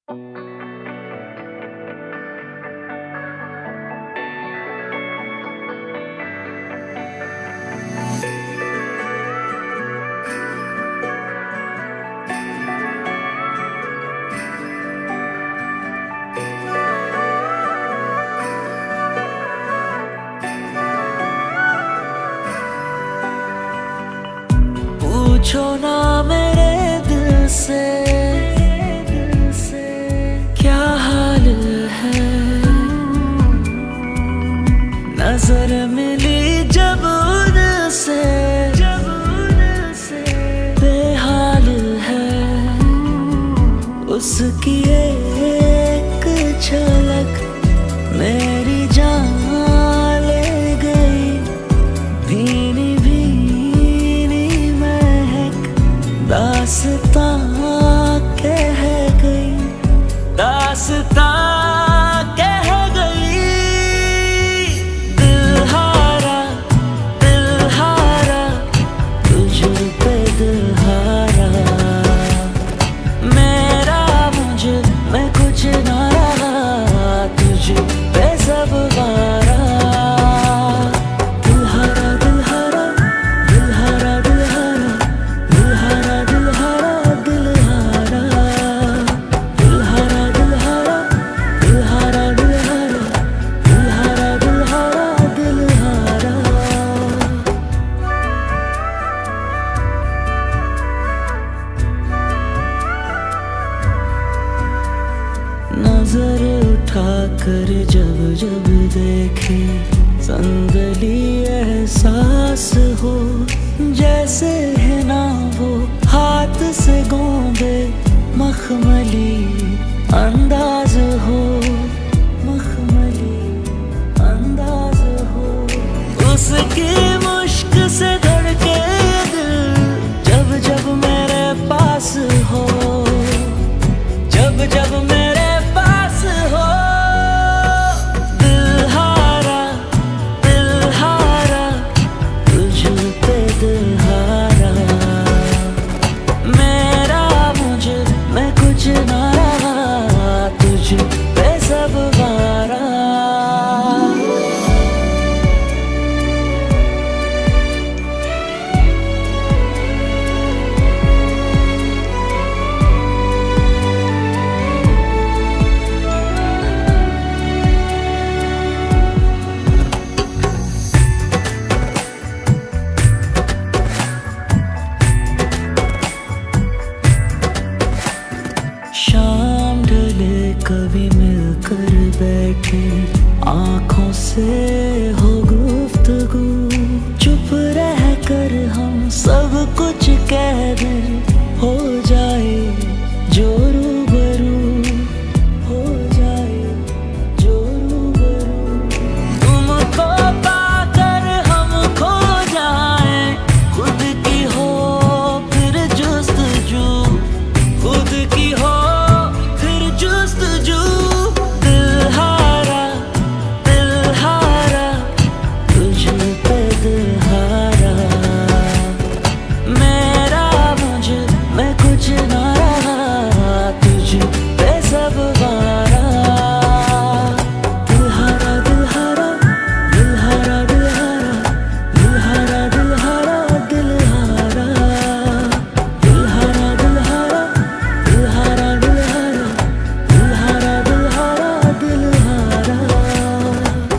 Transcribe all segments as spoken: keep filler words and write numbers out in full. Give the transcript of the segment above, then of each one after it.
पूछो ना मेरे दिल से क्या हाल है। नजर मिली जब उनसे बेहाल है। उसकी एक झलक मेरी जान ले गई। भीनी भीनी महक दास्तां कह गई, दास्तां कह गई। दिल हारा दिल हारा तुझ पे दिल हारा। मेरा मुझ में कुछ ना रहा, तुझ पे सब वारा। दिल हारा दिल हारा दिल हारा दिल हारा दिल हारा दिल हारा दिल हारा दिल हारा दिल हारा दिल हारा दिल हारा दिल हारा दिल हारा। नजर उठा कर जब जब देखे संदली एहसास हो। जैसे है ना वो हाथ से गोंदे मखमली अंदाज हो, मखमली अंदाज हो। उसकी मुश्क से धड़के दिल जब जब मेरे पास हो, जब जब मेरे पास हो। दिल हारा दिल हारा तुझ पे दिल हारा। मेरा मुझ में कुछ ना रहा, तुझ पे सब वारा। शाम ढले कभी मिलकर बैठे, आंखों से हो गुफ्तगू। चुप रह कर हम सब कुछ कह दें, हो जाए जो रूबरू, हो जाए जो रूबरू। तुमको पाकर हम खो जाए, खुद की हो फिर जुस्तजू, खुद की हो फिर जुस्तजू। दिल हारा दिल हारा तुझ पे दिल हारा। मेरा मुझ में कुछ ना रहा, तुझ पे सब वारा। दिल हारा दिल हारा दिल हारा दिल हारा दिल हारा दिल हारा दिल हारा दिल हारा दिल हारा दिल हारा दिल हारा दिल हारा दिल हारा।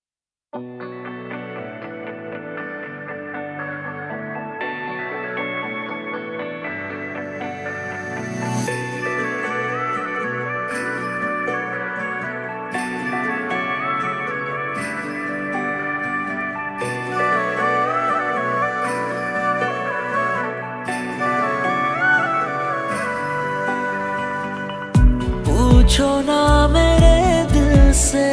पूछो ना मेरे दिल से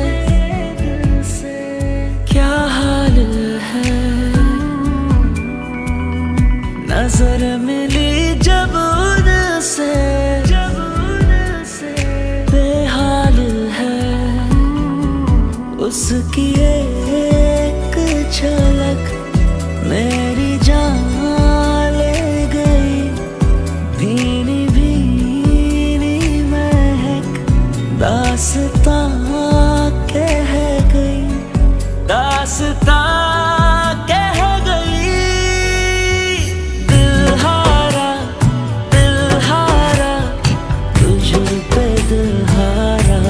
क्या हाल है। नजर मिली जब उनसे बेहाल है। उसकी एक झलक मेरी जान ले गई। भीनी भीनी महक दास्तां कह गई, दास्तां कह गई। दिल हारा दिल हारा तुझ पे दिल हारा,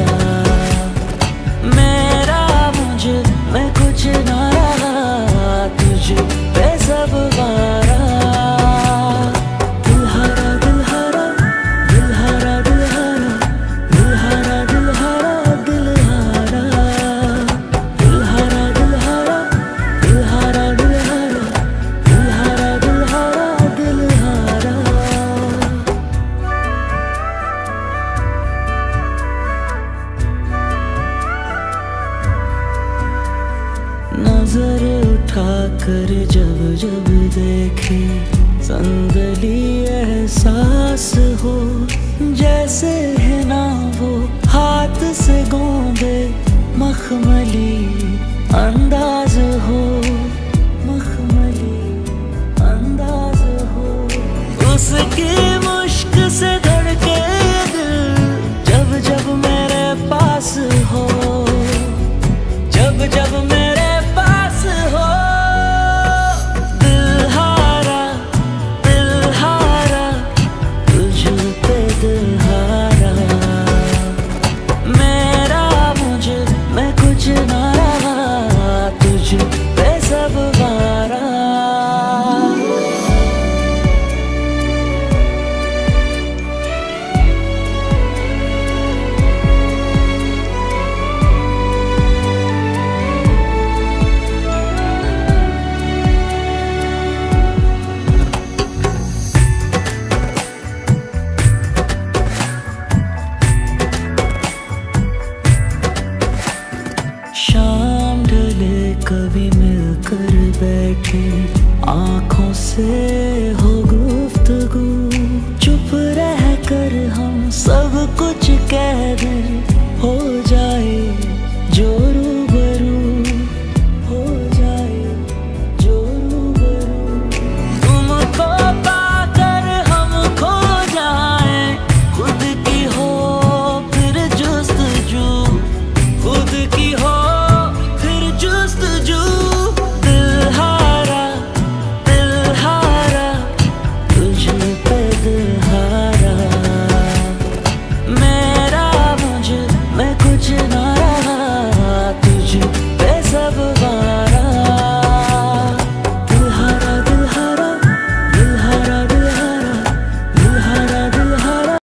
मेरा मुझ में कुछ ना रहा, तुझ पे सब वारा। दिल हारा दिल हारा दिल हारा दिल हारा दिल हारा दिल हारा दिल हारा दिल हारा दिल हारा दिल हारा दिल हारा दिल हारा दिल हारा दिल हारा। नजर उठा कर जब जब देखे संदली एहसास हो, जैसे है ना वो हाथ से गोंदे मखमली अंदाज हो, मखमली अंदाज हो। उसकी मुश्क से धड़के दिल जब जब मेरे पास हो, जब जब मेरे पास हो। दिल हारा दिल हारा तुझ पे दिल हारा, मेरा मुझ में कुछ ना रहा, तुझ पे सब वारा। शाम ढले कभी मिलकर बैठे, आँखों से हो गुफ्तगू, चुप रह कर हम सब कुछ